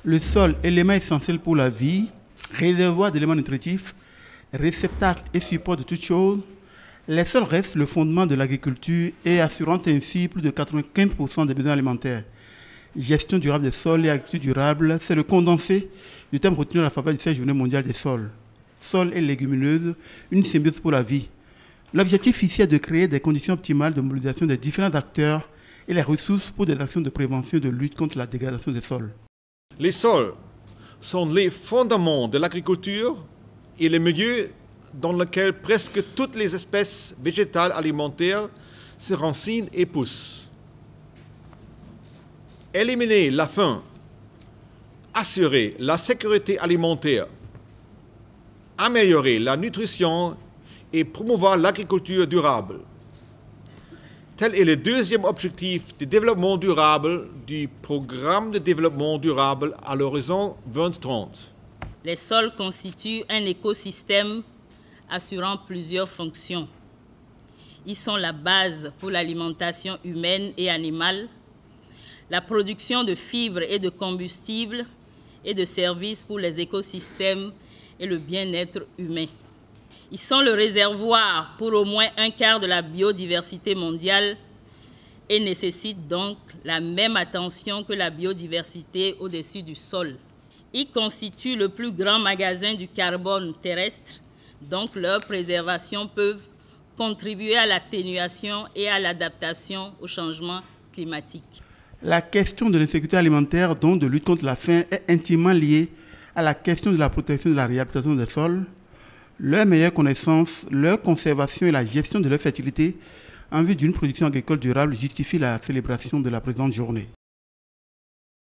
Le sol, élément essentiel pour la vie, réservoir d'éléments nutritifs, réceptacle et support de toutes choses, les sols restent le fondement de l'agriculture et assurant ainsi plus de 95% des besoins alimentaires. Gestion durable des sols et agriculture durable, c'est le condensé du thème retenu à la faveur de cette journée mondiale des sols. Sols et légumineuses, une symbiose pour la vie. L'objectif ici est de créer des conditions optimales de mobilisation des différents acteurs et les ressources pour des actions de prévention et de lutte contre la dégradation des sols. Les sols sont les fondements de l'agriculture et le milieu dans lequel presque toutes les espèces végétales alimentaires se rensinent et poussent. Éliminer la faim, assurer la sécurité alimentaire, améliorer la nutrition et promouvoir l'agriculture durable. Tel est le deuxième objectif de développement durable du programme de développement durable à l'horizon 2030. Les sols constituent un écosystème assurant plusieurs fonctions. Ils sont la base pour l'alimentation humaine et animale, la production de fibres et de combustibles et de services pour les écosystèmes et le bien-être humain. Ils sont le réservoir pour au moins un quart de la biodiversité mondiale et nécessitent donc la même attention que la biodiversité au-dessus du sol. Ils constituent le plus grand magasin du carbone terrestre, donc leur préservation peut contribuer à l'atténuation et à l'adaptation au changement climatique. La question de l'insécurité alimentaire, donc de lutte contre la faim, est intimement liée à la question de la protection de la réhabilitation des sols, leur meilleure connaissance, leur conservation et la gestion de leur fertilité en vue d'une production agricole durable justifient la célébration de la présente journée.